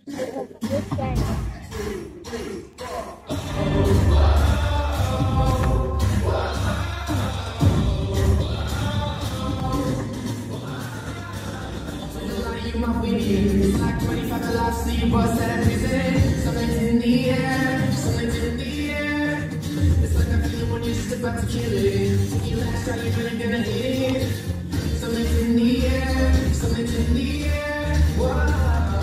It's like 25 the last sleep bus at a prison. Something's in the air, something's in the air. It's like that feeling when you're just about to kill it. Take your last shot, you're really gonna hit it. Something's in the air, something's in the air. Whoa.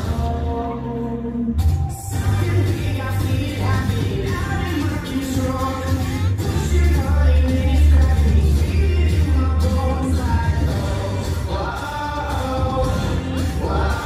Something big, I feel it happening. Out in my control. Pushing hard and it's grabbing me. Feeling in my bones like, oh, whoa, whoa.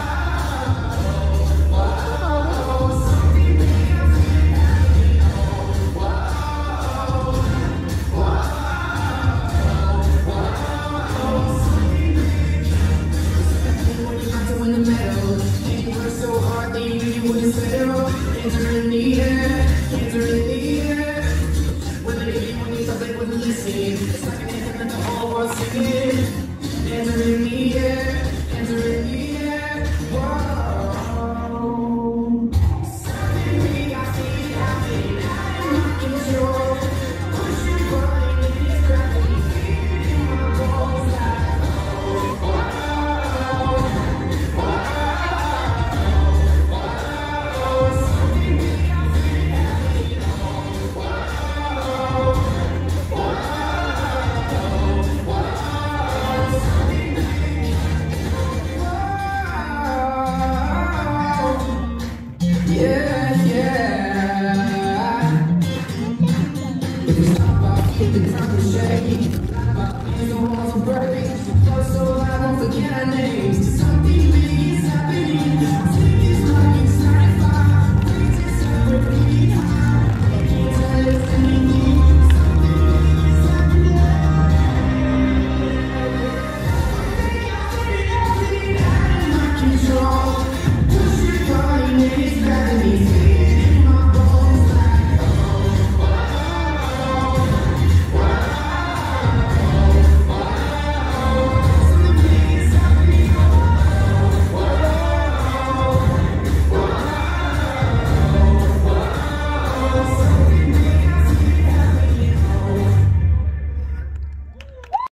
Enter in the air, enter in the air. When they hit you when you thought they wouldn't listen, it's like an anthem that the whole world's singing. Enter in the air, enter in the air. Whoa. Something big, I see it happening. Out of my control. Pushing button and it's grabbing me. Feeling my bones like, oh, whoa, whoa. Yeah.